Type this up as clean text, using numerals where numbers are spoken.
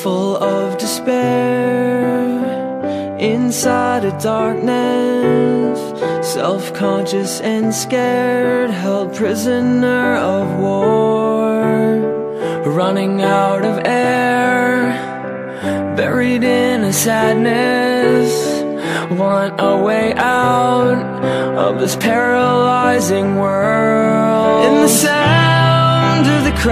full of despair, inside a darkness, self-conscious and scared, held prisoner of war, running out of air, buried in a sadness, want a way out of this paralyzing world. In the sound of the